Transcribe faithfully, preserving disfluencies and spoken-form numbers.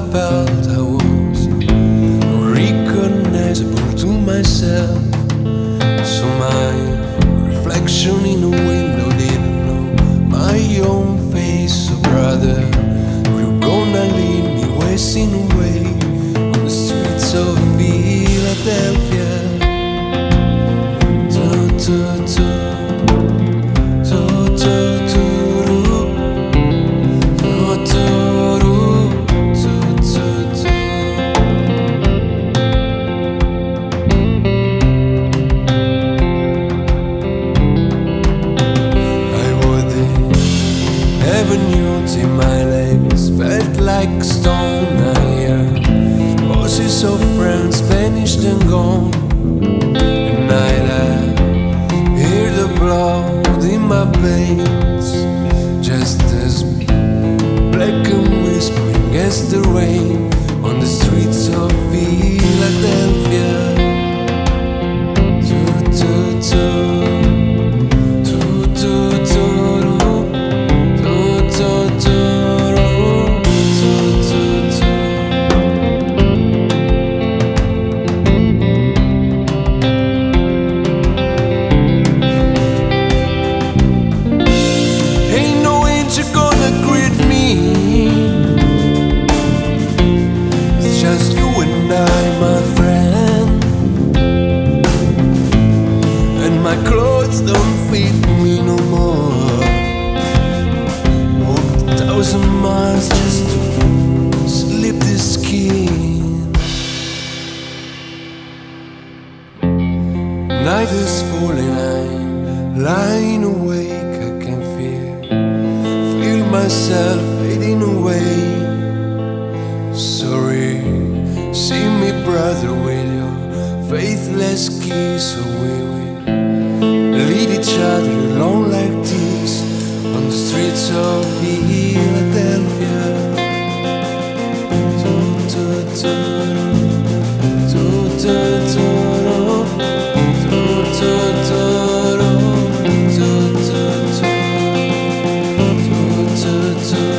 felt I was unrecognizable to myself. So my reflection in a window didn't know my own face. So brother, you're gonna leave me wasting away on the streets of Philadelphia. Tu, tu, tu, tu, tu, tu, tu, tu, tu, tu, tu. I would avenues in my legs felt like stone. I hear voices of friends vanished and gone. And I hear the blood in my veins, just as black and whispering as the rain on the streets of Philadelphia. Tu, tu, tu, tu, tu, tu, tu, tu, tu, tu, tu, tu. Ain't no angel gonna greet me. It's just you and I, my friend. And my clothes don't fit me no more. Walked a thousand miles just to slip this skin. Night is falling, I'm lying awake. I can feel, feel myself fading away. Sorry, see me brother with your faithless kiss. So we will lead each other along like this on the streets of Philadelphia. Tu, tu, tu, tu, tu, tu, tu, tu, tu, tu, tu, tu, tu, tu.